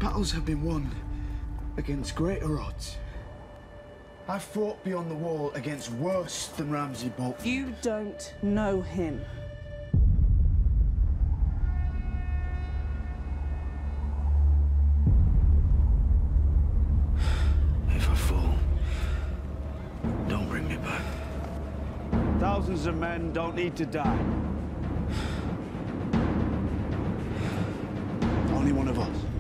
Battles have been won against greater odds. I've fought beyond the wall against worse than Ramsay Bolton. You don't know him. If I fall, don't bring me back. Thousands of men don't need to die. Only one of us.